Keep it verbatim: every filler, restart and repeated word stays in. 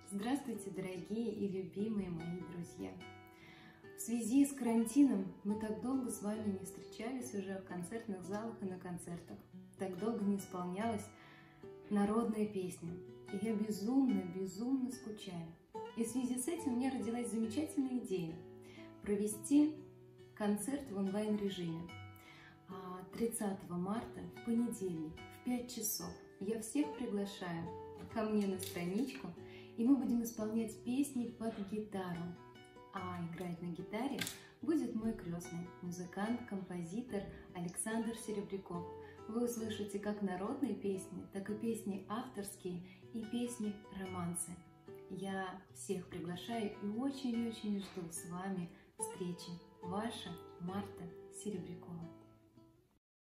Здравствуйте, дорогие и любимые мои друзья! В связи с карантином мы так долго с вами не встречались уже в концертных залах и на концертах. Так долго не исполнялась народная песня. И я безумно, безумно скучаю. И в связи с этим у меня родилась замечательная идея провести концерт в онлайн-режиме. тридцатого марта, в понедельник, в пять часов, я всех приглашаю ко мне на страничку, и мы будем исполнять песни под гитару. А играть на гитаре будет мой крестный, музыкант, композитор Александр Серебряков. Вы услышите как народные песни, так и песни авторские и песни-романсы. Я всех приглашаю и очень-очень жду с вами встречи. Ваша Марта Серебрякова.